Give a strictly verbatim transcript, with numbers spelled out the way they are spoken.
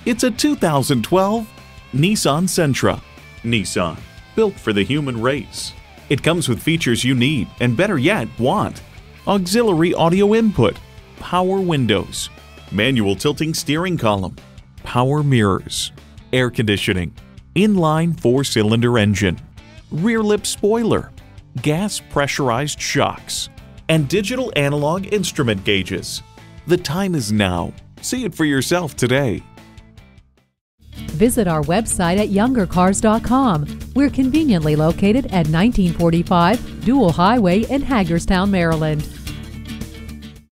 It's a two thousand twelve Nissan Sentra. Nissan, built for the human race. It comes with features you need, and better yet, want. Auxiliary audio input, power windows, manual tilting steering column, power mirrors, air conditioning, inline four-cylinder engine, rear lip spoiler, gas pressurized shocks, and digital analog instrument gauges. The time is now. See it for yourself today. Visit our website at younger cars dot com. We're conveniently located at nineteen forty-five Dual Highway in Hagerstown, Maryland.